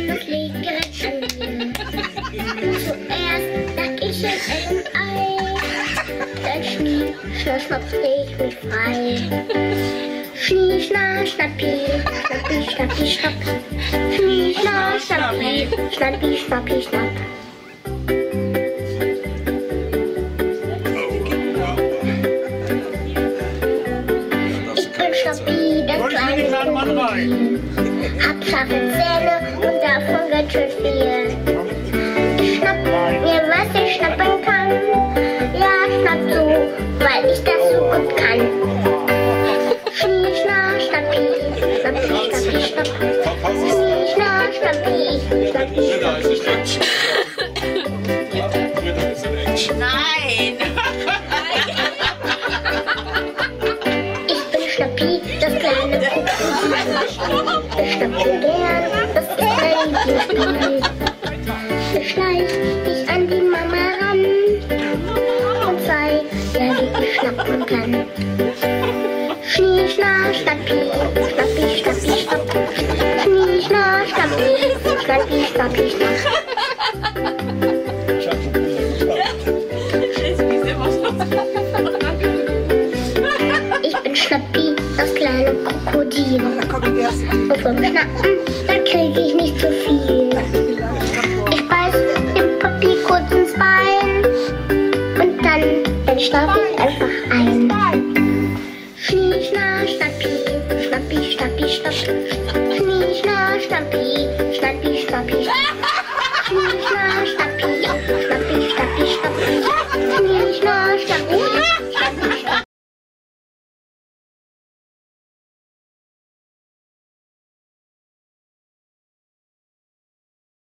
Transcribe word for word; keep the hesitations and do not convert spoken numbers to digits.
das liegt direkt an mir. Zuerst lag ich in einem Ei, dann schnie, schnapp, schnapp, dreh ich mich frei. Schnie, schna, schnappi, schnappi, schnappi, schnapp. Schnie, schna, schnappi, schnappi, schnappi, schnapp. Ich bin Schnappi, der kleine Krokodil. Hab scharfe Zähne und davon ganz schön viel. Ich schnapp mir, was ich schnappen kann. Ja, schnapp so, weil ich das so gut kann. Schnie, schna, schnappi, schnappi, schnappi, schnapp. Schnie, schna, schnappi, schnappi, schnappi, schnapp. Nein! Ich bin Schnappi, das kleine Krokodil. Ich schnappe gern, das ist mein Lieblingsspiel. Ich schleich mich an die Mama ran und zeig, ja, wie ich schnappen kann. Schnie, schna, schnappi, schnappi, schnappi, schnapp. Schnie, schna, schnappi, schnappi, schnappi, schnapp. Ich bin Schnappi, das kleine Krokodil. Und vom Schnappen, da krieg ich nicht zu viel. Ich beiß dem Papi kurz ins Bein und dann, dann schlaf ich einfach ein.